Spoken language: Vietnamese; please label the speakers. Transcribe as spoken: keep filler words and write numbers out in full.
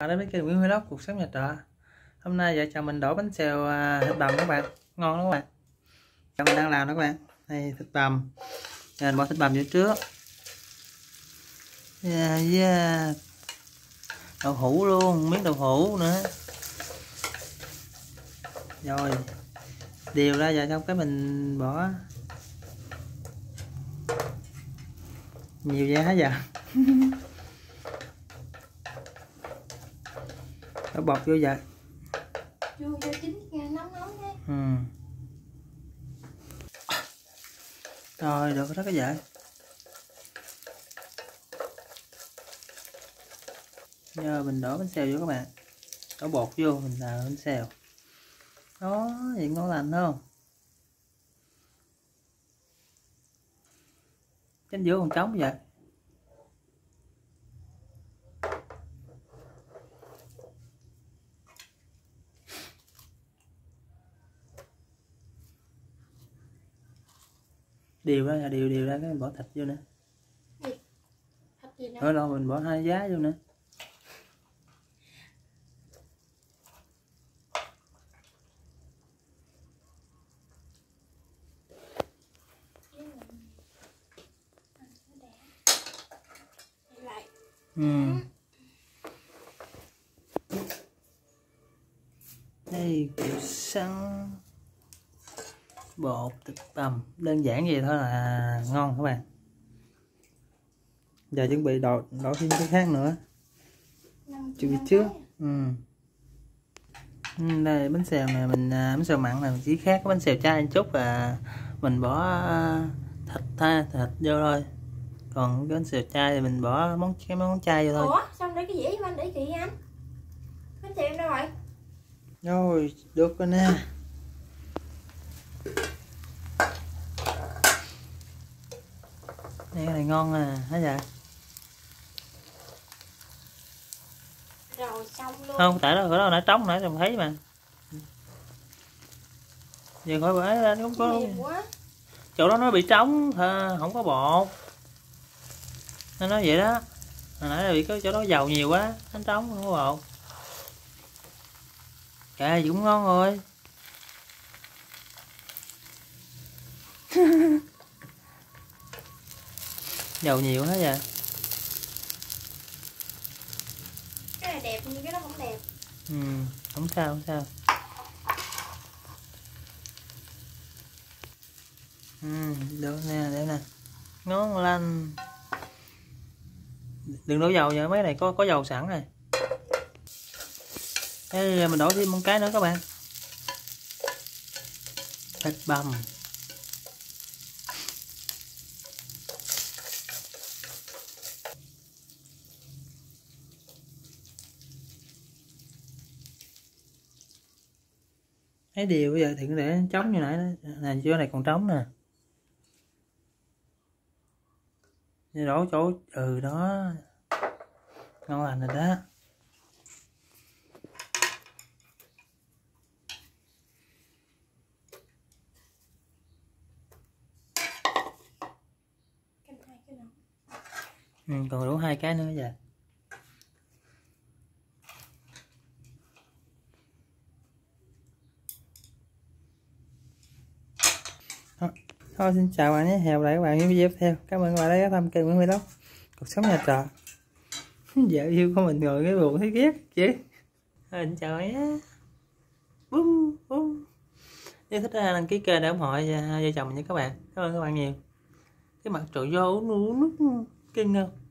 Speaker 1: Đến với kênh Nguyễn Vlog cuộc sống nhà trọ. Hôm nay vợ chồng mình đổ bánh xèo thịt bằm các bạn, ngon lắm các bạn. Chồng mình đang làm đó các bạn. Đây thịt bằm, mình bỏ thịt bằm vô trước. Yeah, yeah. Đậu hũ luôn, miếng đậu hũ nữa. Rồi đều ra vào trong cái mình bỏ nhiều vậy hả giờ. Nó bọt vô vậy.
Speaker 2: Vô vô chín nha, nóng nóng nha.
Speaker 1: Ừ. Rồi được đó cái vậy. Giờ mình đổ bánh xèo vô các bạn. Đổ bột vô mình làm bánh xèo. Đó, vậy ngon lành không? Trên giữa còn trống vậy. Điều ra, điều điều ra cái mình bỏ thịt vô nữa.
Speaker 2: Gì? Thịt gì nữa?
Speaker 1: Rồi rồi mình bỏ hai giá vô nữa. Ừ. Đây kiểu sắn bột thịt bằm đơn giản vậy thôi là ngon các bạn. Giờ chuẩn bị đổ đổ thêm cái khác nữa. Chuẩn bị trước. Ừ. Đây bánh xèo này mình bánh xèo mặn này mình chỉ khác cái bánh xèo chay một chút là mình bỏ thịt tha thịt vô thôi. Còn cái bánh xèo chay thì mình bỏ món cái món chay vô thôi.
Speaker 2: Ủa sao để cái dĩa anh để chị anh? Bánh xèo em đâu rồi?
Speaker 1: Rồi được rồi nè. Này cái này ngon à hả dạ?
Speaker 2: Rồi xong luôn.
Speaker 1: Không tại đó đó nãy trống nãy mình thấy mà. Giờ khỏi bể ra không có. Chỗ đó nó bị trống không có bột. Nó nói vậy đó. Hồi nãy là bị cái chỗ đó dầu nhiều quá, nó trống không có bột. Kệ gì cũng ngon rồi. Dầu nhiều hết vậy.
Speaker 2: Cái này đẹp nhưng cái đó không đẹp.
Speaker 1: Ừ, không sao không sao. Ừ, được nè, để nè. Ngon lành. Đừng đổ dầu nha, mấy này có có dầu sẵn rồi. Đây mình đổ thêm một cái nữa các bạn. Thịt bằm. Thấy điều bây giờ thì để trống như nãy đó. Nè chỗ này còn trống nè. Để đổ chỗ ừ đó. Ngon lành rồi đó. Ừ, còn đủ hai cái nữa giờ. Thôi xin chào bạn nhé, hẹn gặp lại các bạn những video tiếp theo. Cảm ơn các bạn đã ghé thăm kênh Nguyễn Vlog cuộc sống nhà trọ. Vợ yêu của mình ngồi cái buồn thấy ghét chứ. Thôi xin chào nhé. Bum bum. Nếu thích đăng ký kênh để ủng hộ vợ chồng mình nha các bạn. Cảm ơn các bạn nhiều. Cái mặt trời vô uống nước kinh không?